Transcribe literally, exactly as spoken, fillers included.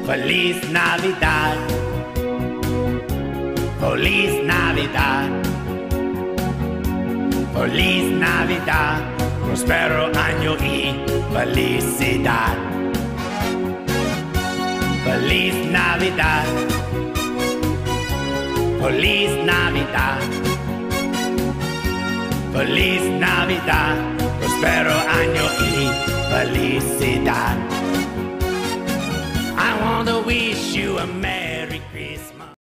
Feliz Navidad, Feliz Navidad, Feliz Navidad, prospero año y felicidad. Feliz Navidad, Feliz Navidad, Feliz Navidad, prospero año y felicidad. I want to wish you a Merry Christmas.